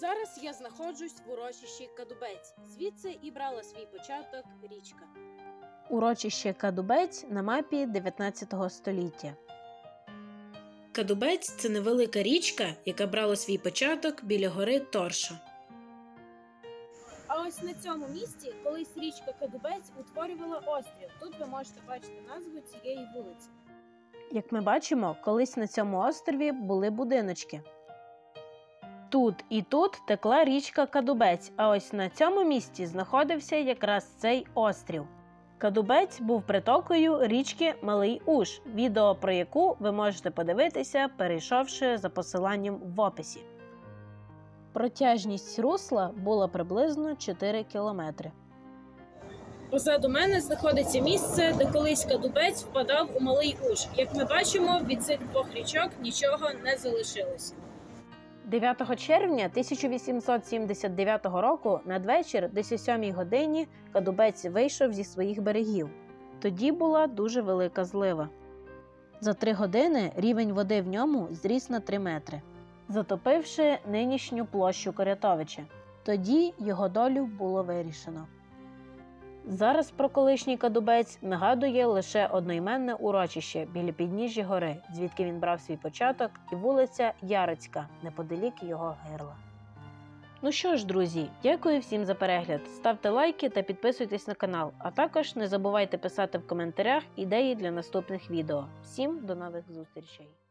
Зараз я знаходжусь в урочищі Кадубець. Звідси і брала свій початок річка. Урочище Кадубець на мапі 19 століття. Кадубець – це невелика річка, яка брала свій початок біля гори Торша. А ось на цьому місці колись річка Кадубець утворювала острів. Тут ви можете бачити назву цієї вулиці. Як ми бачимо, колись на цьому острові були будиночки. Тут і тут текла річка Кадубець, а ось на цьому місці знаходився якраз цей острів. Кадубець був притокою річки Малий Уж, відео про яку ви можете подивитися, перейшовши за посиланням в описі. Протяжність русла була приблизно 4 кілометри. Позаду мене знаходиться місце, де колись Кадубець впадав у Малий Уж. Як ми бачимо, від цих двох річок нічого не залишилося. 9 червня 1879 року надвечір, десь о 7 годині, Кадубець вийшов зі своїх берегів. Тоді була дуже велика злива. За 3 години рівень води в ньому зріс на 3 метри, затопивши нинішню площу Корятовича. Тоді його долю було вирішено. Зараз про колишній Кадубець нагадує лише одноіменне урочище біля підніжжя гори, звідки він брав свій початок, і вулиця Ярицька, неподалік його гирла. Ну що ж, друзі, дякую всім за перегляд. Ставте лайки та підписуйтесь на канал, а також не забувайте писати в коментарях ідеї для наступних відео. Всім до нових зустрічей!